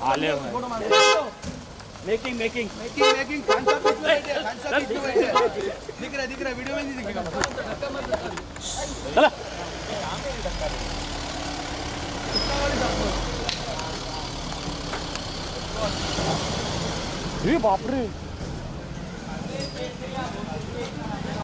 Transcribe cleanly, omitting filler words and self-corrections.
आले making making making making Khan साहब बीच में बैठे, खान साहब बीच में बैठे। दिख रहा है वीडियो में नहीं दिखेगा। चला ये बाप रे